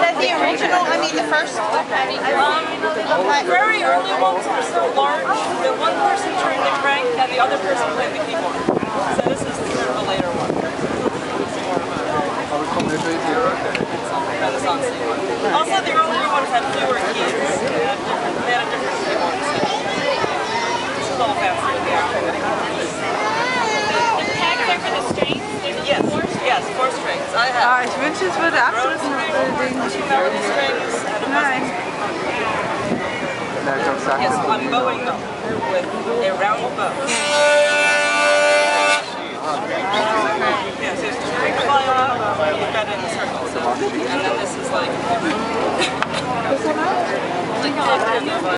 the original, I mean the first? Very early ones were so large that one person turned the crank and the other person played the keyboard. So this is sort of a later one. Also, the earlier ones had fewer keys. They had a different keyboard set. This is all faster than the actual one. The tags are for the strings? Yes, yes, 4 strings. I have. Ich wünsche, es würde abschließen mit den Dingen. 2 melody strings and a Nein. Yes, I'm bowing them with a round bow. Yes, there's 2 violin, you've got it in a circle, so, and then this is like